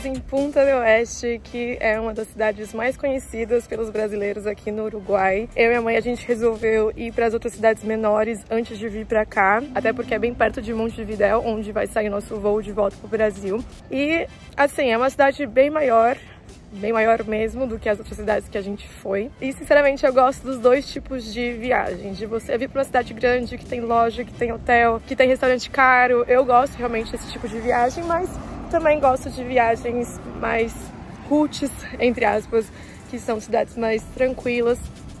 em Punta del Este, que é uma das cidades mais conhecidas pelos brasileiros aqui no Uruguai. Eu e a mãe, a gente resolveu ir para as outras cidades menores antes de vir para cá, até porque é bem perto de Montevidéu, onde vai sair nosso voo de volta pro Brasil. E, assim, é uma cidade bem maior mesmo do que as outras cidades que a gente foi. E sinceramente eu gosto dos dois tipos de viagem, de você vir para uma cidade grande que tem loja, que tem hotel, que tem restaurante caro. Eu gosto realmente desse tipo de viagem, mas também gosto de viagens mais roots, entre aspas, que são cidades mais tranquilas.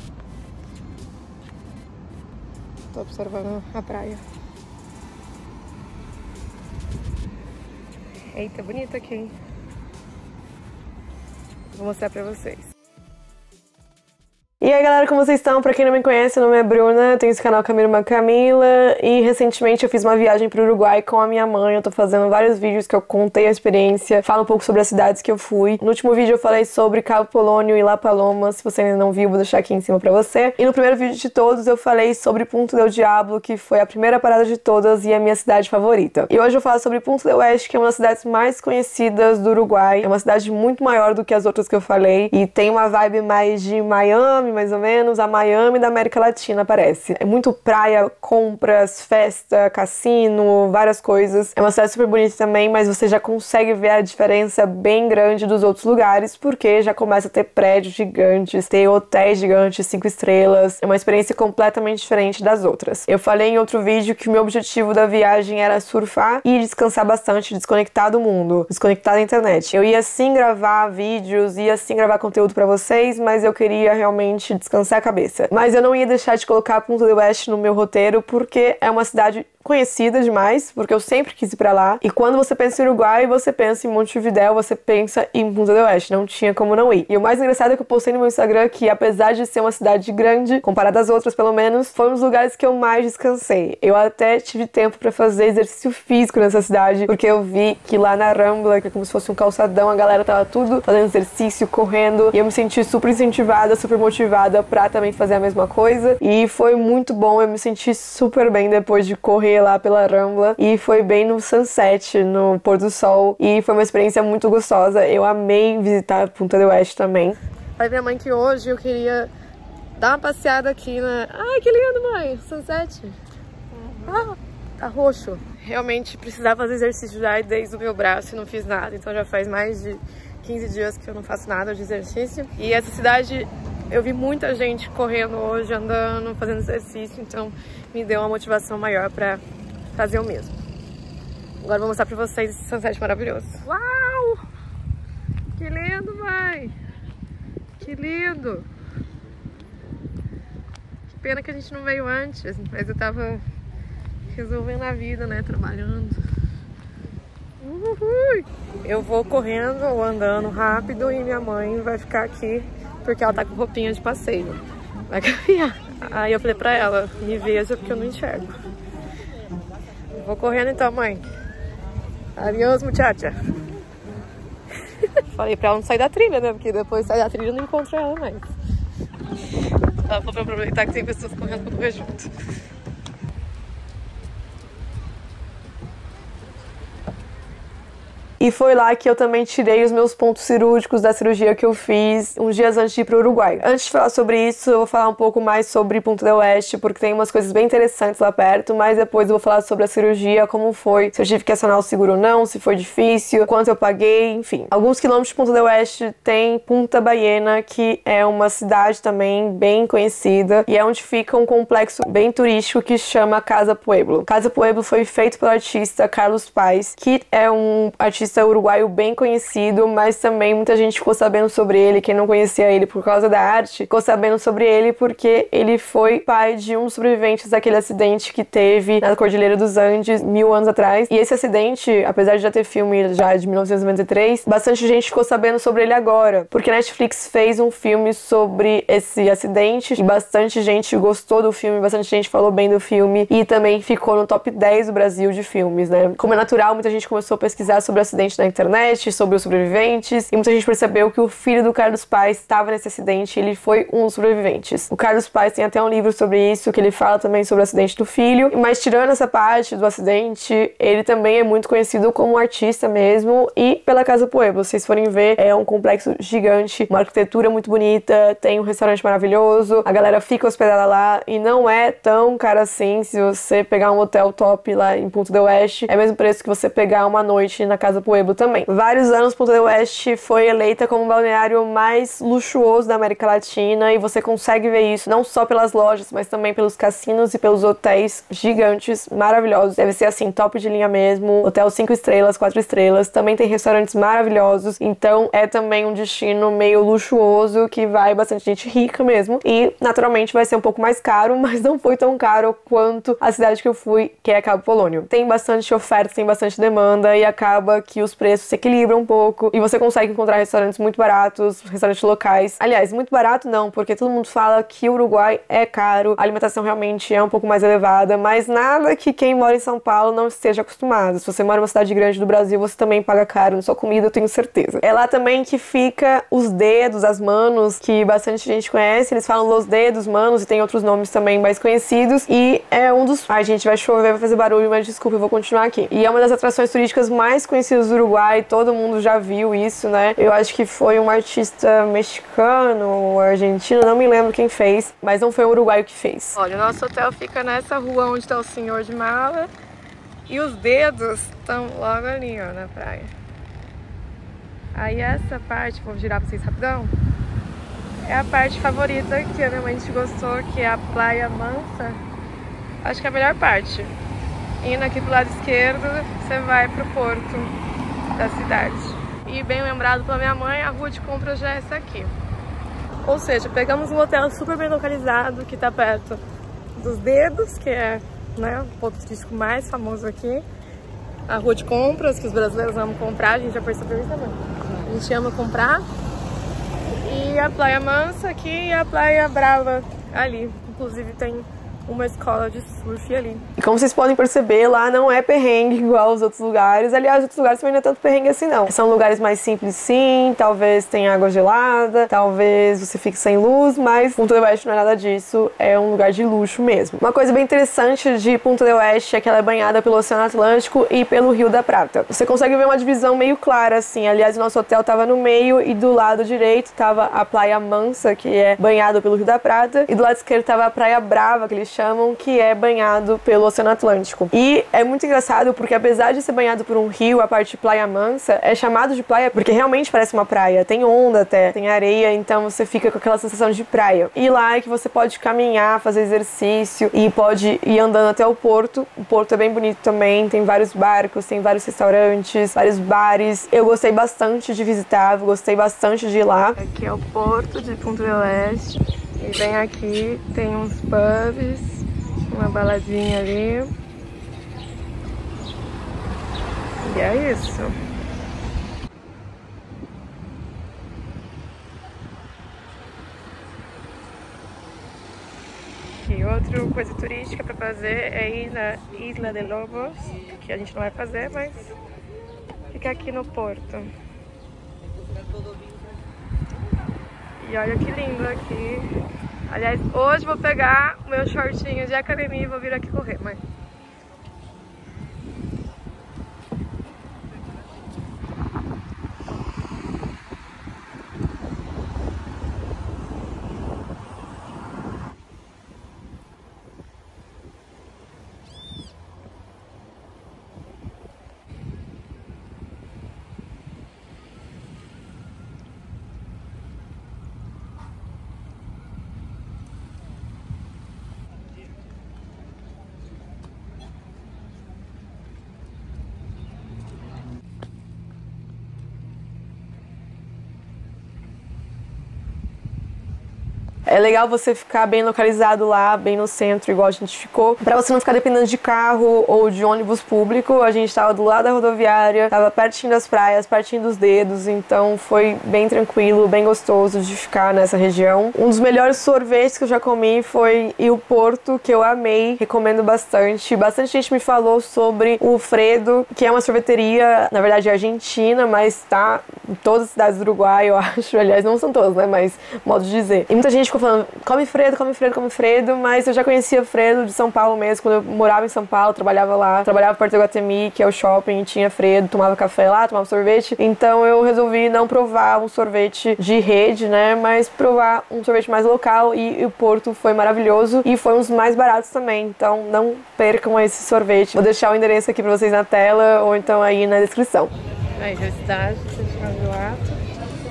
Tô observando a praia. Eita, bonita aqui, hein? Vou mostrar pra vocês. E aí galera, como vocês estão? Pra quem não me conhece, meu nome é Bruna, eu tenho esse canal Camila Camila e recentemente eu fiz uma viagem pro Uruguai com a minha mãe. Eu tô fazendo vários vídeos que eu contei a experiência, falo um pouco sobre as cidades que eu fui. No último vídeo eu falei sobre Cabo Polônio e La Paloma, se você ainda não viu, vou deixar aqui em cima pra você. E no primeiro vídeo de todos eu falei sobre Punta del Diablo, que foi a primeira parada de todas e a minha cidade favorita. E hoje eu falo sobre Punta del Este, que é uma das cidades mais conhecidas do Uruguai. É uma cidade muito maior do que as outras que eu falei e tem uma vibe mais de Miami, mais ou menos, a Miami da América Latina, parece. É muito praia, compras, festa, cassino, várias coisas. É uma cidade super bonita também, mas você já consegue ver a diferença bem grande dos outros lugares, porque já começa a ter prédios gigantes, ter hotéis gigantes, 5 estrelas. É uma experiência completamente diferente das outras. Eu falei em outro vídeo que o meu objetivo da viagem era surfar e descansar bastante, desconectar do mundo, desconectar da internet. Eu ia sim gravar vídeos, ia sim gravar conteúdo pra vocês, mas eu queria realmente descansar a cabeça. Mas eu não ia deixar de colocar a Punta del Este no meu roteiro, porque é uma cidade conhecida demais, porque eu sempre quis ir pra lá. E quando você pensa em Uruguai, você pensa em Montevidéu, você pensa em Punta del Este. Não tinha como não ir. E o mais engraçado é que eu postei no meu Instagram que, apesar de ser uma cidade grande, comparada às outras pelo menos, foi um dos lugares que eu mais descansei. Eu até tive tempo pra fazer exercício físico nessa cidade, porque eu vi que lá na Rambla, que é como se fosse um calçadão, a galera tava tudo fazendo exercício, correndo, e eu me senti super incentivada, super motivada pra também fazer a mesma coisa. E foi muito bom, eu me senti super bem depois de correr lá pela Rambla, e foi bem no sunset, no pôr do sol, e foi uma experiência muito gostosa. Eu amei visitar Punta del Este também. Falei pra minha mãe que hoje eu queria dar uma passeada aqui na... Ai, que lindo, mãe! Sunset! Ah, tá roxo. Realmente precisava fazer exercício já desde o meu braço e não fiz nada, então já faz mais de 15 dias que eu não faço nada de exercício. E essa cidade... Eu vi muita gente correndo hoje, andando, fazendo exercício, então me deu uma motivação maior pra fazer o mesmo. Agora vou mostrar pra vocês esse sunset maravilhoso. Uau! Que lindo, mãe! Que lindo! Que pena que a gente não veio antes, mas eu tava resolvendo a vida, né, trabalhando. Uhul. Eu vou correndo ou andando rápido e minha mãe vai ficar aqui porque ela tá com roupinha de passeio. Vai caminhar. Aí eu falei pra ela, me veja porque eu não enxergo. Vou correndo então, mãe. Adiós, muchacha. Falei pra ela não sair da trilha, né? Porque depois sair da trilha eu não encontro ela mais. Ela falou pra aproveitar que tem pessoas correndo pra correr junto. E foi lá que eu também tirei os meus pontos cirúrgicos da cirurgia que eu fiz uns dias antes de ir pro Uruguai. Antes de falar sobre isso, eu vou falar um pouco mais sobre Punta del Este, porque tem umas coisas bem interessantes lá perto, mas depois eu vou falar sobre a cirurgia, como foi, se eu tive que acionar o seguro ou não, se foi difícil, quanto eu paguei, enfim. Alguns quilômetros de Punta del Este tem Punta Ballena, que é uma cidade também bem conhecida, e é onde fica um complexo bem turístico que chama Casa Pueblo. Casa Pueblo foi feito pelo artista Carlos Paes, que é um artista uruguaio bem conhecido, mas também muita gente ficou sabendo sobre ele. Quem não conhecia ele por causa da arte, ficou sabendo sobre ele porque ele foi pai de um dos sobreviventes daquele acidente que teve na Cordilheira dos Andes 1000 anos atrás. E esse acidente, apesar de já ter filme já de 1993, bastante gente ficou sabendo sobre ele agora, porque a Netflix fez um filme sobre esse acidente e bastante gente gostou do filme, bastante gente falou bem do filme e também ficou no top 10 do Brasil de filmes, né? Como é natural, muita gente começou a pesquisar sobre o acidente acidente na internet, sobre os sobreviventes, e muita gente percebeu que o filho do Carlos Paes estava nesse acidente e ele foi um dos sobreviventes. O Carlos Paes tem até um livro sobre isso, que ele fala também sobre o acidente do filho, mas tirando essa parte do acidente, ele também é muito conhecido como um artista mesmo, e pela Casa Pueblo, se vocês forem ver, é um complexo gigante, uma arquitetura muito bonita, tem um restaurante maravilhoso, a galera fica hospedada lá, e não é tão caro assim. Se você pegar um hotel top lá em Punta del Oeste, é o mesmo preço que você pegar uma noite na Casa Pueblo também. Vários anos Punta del Oeste foi eleita como o balneário mais luxuoso da América Latina, e você consegue ver isso não só pelas lojas, mas também pelos cassinos e pelos hotéis gigantes, maravilhosos. Deve ser assim, top de linha mesmo, hotel 5 estrelas, 4 estrelas, também tem restaurantes maravilhosos, então é também um destino meio luxuoso que vai bastante gente rica mesmo, e naturalmente vai ser um pouco mais caro, mas não foi tão caro quanto a cidade que eu fui, que é Cabo Polônio. Tem bastante oferta, tem bastante demanda, e acaba que os preços se equilibram um pouco, e você consegue encontrar restaurantes muito baratos, restaurantes locais. Aliás, muito barato não, porque todo mundo fala que o Uruguai é caro, a alimentação realmente é um pouco mais elevada, mas nada que quem mora em São Paulo não esteja acostumado. Se você mora em uma cidade grande do Brasil, você também paga caro na sua comida, eu tenho certeza. É lá também que fica os dedos, as manos, que bastante gente conhece, eles falam los dedos, manos, e tem outros nomes também mais conhecidos, e é um dos... Ai, gente, vai chover, vai fazer barulho, mas desculpa, eu vou continuar aqui. E é uma das atrações turísticas mais conhecidas do Uruguai, todo mundo já viu isso, né? Eu acho que foi um artista mexicano ou argentino, não me lembro quem fez, mas não foi o uruguaio que fez. Olha, o nosso hotel fica nessa rua onde está o senhor de mala, e os dedos estão logo ali, ó, na praia. Aí essa parte, vou girar pra vocês rapidão, é a parte favorita que a minha mãe gostou, que é a Praia Mansa. Acho que é a melhor parte. Indo aqui pro lado esquerdo, você vai pro porto da cidade. E bem lembrado pela minha mãe, a rua de compras já é essa aqui. Ou seja, pegamos um hotel super bem localizado, que tá perto dos dedos, que é, né, o ponto turístico mais famoso aqui. A rua de compras, que os brasileiros amam comprar, a gente já percebeu isso também. A gente ama comprar. E a Praia Mansa aqui e a Praia Brava ali. Inclusive tem uma escola de surf ali. E como vocês podem perceber, lá não é perrengue igual aos outros lugares. Aliás, os outros lugares também não é tanto perrengue assim, não. São lugares mais simples, sim. Talvez tenha água gelada, talvez você fique sem luz, mas Punta del Oeste não é nada disso. É um lugar de luxo mesmo. Uma coisa bem interessante de Punta del Oeste é que ela é banhada pelo Oceano Atlântico e pelo Rio da Prata. Você consegue ver uma divisão meio clara, assim. Aliás, o nosso hotel tava no meio e do lado direito tava a Praia Mansa, que é banhado pelo Rio da Prata, e do lado esquerdo tava a Praia Brava, que eles chamam, que é banhado pelo Oceano Atlântico. E é muito engraçado porque, apesar de ser banhado por um rio, a parte de Praia Mansa é chamado de praia porque realmente parece uma praia. Tem onda até, tem areia, então você fica com aquela sensação de praia. E lá é que você pode caminhar, fazer exercício e pode ir andando até o porto. O porto é bem bonito também, tem vários barcos, tem vários restaurantes, vários bares. Eu gostei bastante de visitar, gostei bastante de ir lá. Aqui é o porto de Punta del Oeste. E bem aqui tem uns pubs, uma baladinha ali. E é isso. E outra coisa turística para fazer é ir na Isla de Lobos, que a gente não vai fazer, mas fica aqui no porto. E olha que lindo aqui. Aliás, hoje vou pegar o meu shortinho de academia e vou vir aqui correr, mãe. É legal você ficar bem localizado lá, bem no centro, igual a gente ficou, pra você não ficar dependendo de carro ou de ônibus público. A gente tava do lado da rodoviária, tava pertinho das praias, pertinho dos dedos, então foi bem tranquilo, bem gostoso de ficar nessa região. Um dos melhores sorvetes que eu já comi foi o Porto, que eu amei, recomendo bastante. Bastante gente me falou sobre o Fredo, que é uma sorveteria, na verdade é argentina, mas tá em todas as cidades do Uruguai, eu acho. Aliás, não são todas, né, mas modo de dizer. E muita gente ficou falando, come Fredo, come Fredo, come Fredo, mas eu já conhecia Fredo de São Paulo mesmo, quando eu morava em São Paulo, trabalhava lá, trabalhava perto do Iguatemi, que é o shopping, tinha Fredo, tomava café lá, tomava sorvete, então eu resolvi não provar um sorvete de rede, né, mas provar um sorvete mais local, e o Porto foi maravilhoso e foi um dos mais baratos também, então não percam esse sorvete. Vou deixar o endereço aqui pra vocês na tela ou então aí na descrição. Aí já está, do ato.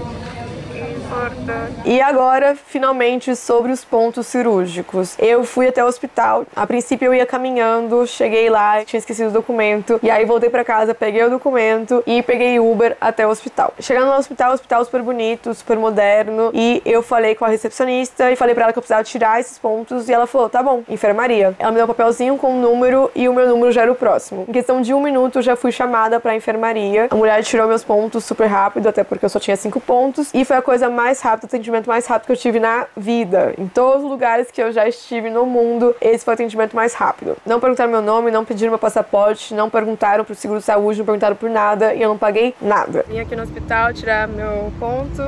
E agora, finalmente, sobre os pontos cirúrgicos. Eu fui até o hospital. A princípio eu ia caminhando, cheguei lá, tinha esquecido o documento, e aí voltei pra casa, peguei o documento e peguei Uber até o hospital. Chegando no hospital super bonito, super moderno, e eu falei com a recepcionista e falei pra ela que eu precisava tirar esses pontos, e ela falou, tá bom, enfermaria. Ela me deu um papelzinho com um número e o meu número já era o próximo. Em questão de 1 minuto, eu já fui chamada pra enfermaria. A mulher tirou meus pontos super rápido, até porque eu só tinha 5 pontos, e foi a coisa mais rápida, o atendimento mais rápido que eu tive na vida. Em todos os lugares que eu já estive no mundo, esse foi o atendimento mais rápido. Não perguntaram meu nome, não pediram meu passaporte, não perguntaram pro seguro de saúde, não perguntaram por nada, e eu não paguei nada. Vim aqui no hospital tirar meu ponto.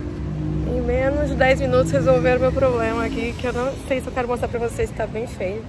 Em menos de 10 minutos resolveram meu problema aqui, que eu não sei se eu quero mostrar pra vocês, tá bem feio.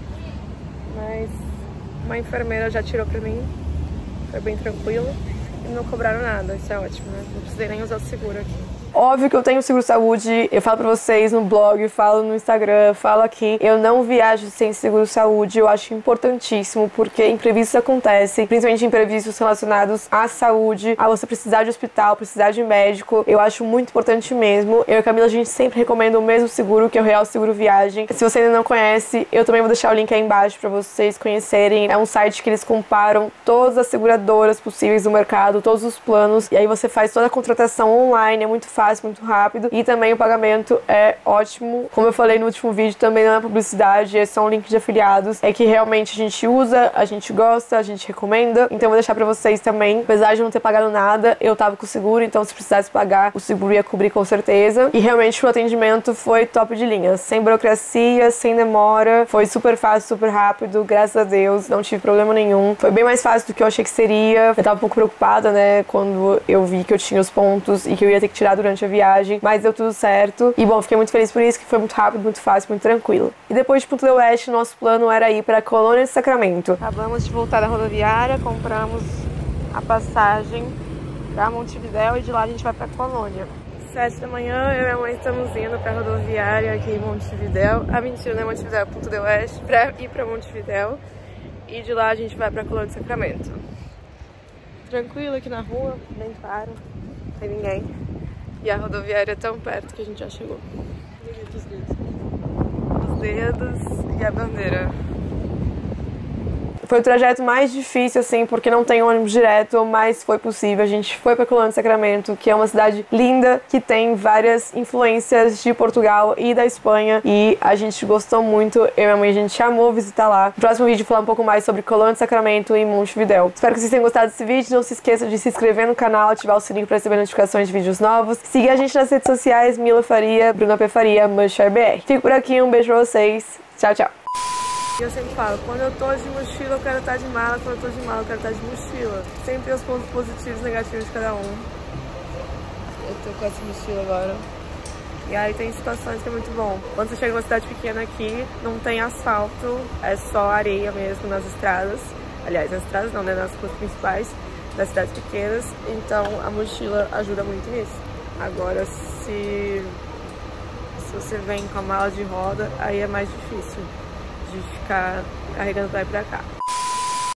Mas uma enfermeira já tirou pra mim, foi bem tranquilo. E não cobraram nada, isso é ótimo, né? Não precisei nem usar o seguro aqui. Óbvio que eu tenho seguro-saúde, eu falo pra vocês no blog, falo no Instagram, falo aqui. Eu não viajo sem seguro-saúde, eu acho importantíssimo, porque imprevistos acontecem, principalmente imprevistos relacionados à saúde, a você precisar de hospital, precisar de médico. Eu acho muito importante mesmo. Eu e a Camila, a gente sempre recomenda o mesmo seguro, que é o Real Seguro Viagem. Se você ainda não conhece, eu também vou deixar o link aí embaixo pra vocês conhecerem. É um site que eles comparam todas as seguradoras possíveis do mercado, todos os planos, e aí você faz toda a contratação online, é muito fácil, muito rápido, e também o pagamento é ótimo. Como eu falei no último vídeo, também não é publicidade, é só um link de afiliados, é que realmente a gente usa, a gente gosta, a gente recomenda, então eu vou deixar pra vocês também. Apesar de não ter pagado nada, eu tava com o seguro, então se precisasse pagar, o seguro ia cobrir com certeza, e realmente o atendimento foi top de linha, sem burocracia, sem demora, foi super fácil, super rápido, graças a Deus, não tive problema nenhum, foi bem mais fácil do que eu achei que seria. Eu tava um pouco preocupada, né, quando eu vi que eu tinha os pontos e que eu ia ter que tirar durante a viagem, mas deu tudo certo. E bom, fiquei muito feliz por isso, que foi muito rápido, muito fácil, muito tranquilo. E depois de Punta del Oeste, nosso plano era ir para a Colônia de Sacramento. Acabamos de voltar da rodoviária, compramos a passagem para Montevidéu e de lá a gente vai para a Colônia. 7 da manhã, eu e a mãe estamos indo para a rodoviária aqui em Montevidéu. A mentira, não é Montevidéu, é Punta del Oeste, para ir para Montevidéu. E de lá a gente vai para a Colônia de Sacramento. Tranquilo aqui na rua, bem claro, não tem ninguém. E a rodoviária é tão perto que a gente já chegou. Os dedos e a bandeira. Foi o trajeto mais difícil, assim, porque não tem ônibus direto, mas foi possível. A gente foi pra Colônia de Sacramento, que é uma cidade linda, que tem várias influências de Portugal e da Espanha, e a gente gostou muito. Eu e a mãe, a gente amou visitar lá. No próximo vídeo, falar um pouco mais sobre Colônia de Sacramento e Montevidéu. Espero que vocês tenham gostado desse vídeo. Não se esqueça de se inscrever no canal, ativar o sininho para receber notificações de vídeos novos. Seguir a gente nas redes sociais, Mila Faria, Bruna P. Faria, MushShareBR. Fico por aqui, um beijo pra vocês. Tchau, tchau. Eu sempre falo, quando eu tô de mochila, eu quero estar de mala, quando eu tô de mala, eu quero estar de mochila. Sempre tem os pontos positivos e negativos de cada um. Eu tô com essa mochila agora. E aí tem situações que é muito bom. Quando você chega numa cidade pequena aqui, não tem asfalto, é só areia mesmo nas estradas. Aliás, nas estradas não, né? Nas ruas principais das cidades pequenas. Então a mochila ajuda muito nisso. Agora, se você vem com a mala de roda, aí é mais difícil de ficar carregando pra ir pra cá.